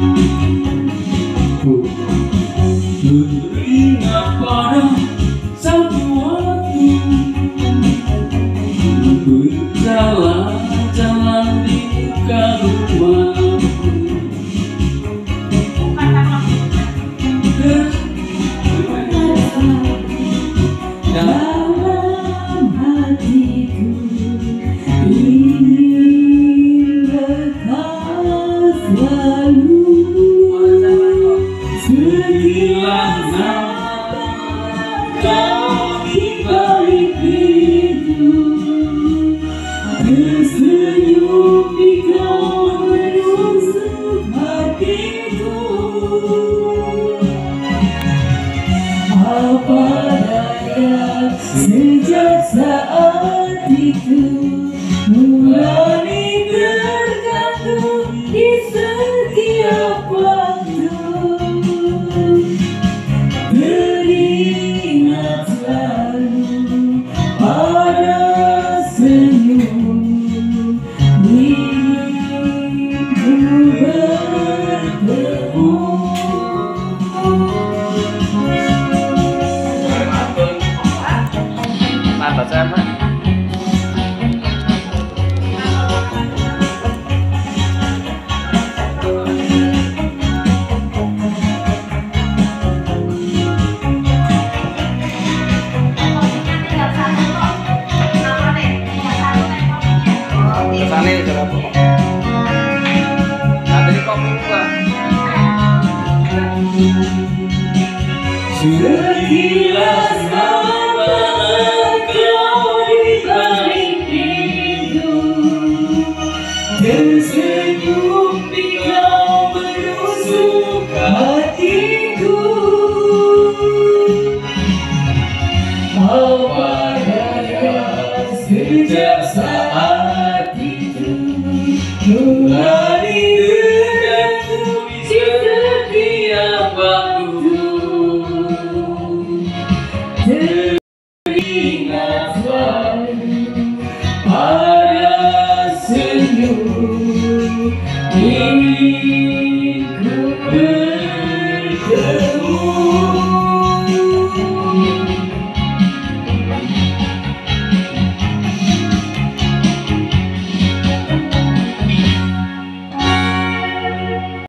Teringat pada satu waktu berjalan-jalan di muka rumahmu. Dalam hatiku ingin lekas selalu Sehilang kau di balik pintu, tersenyum di kau menusuk hatiku. apa daya sejak saat itu mulai tergantung di setiap waktu. Teringat selalu pada senyummu, ingin ku bertemu. Mantap sama. Kesana coba bu. Nah dari kopi juga. Sudah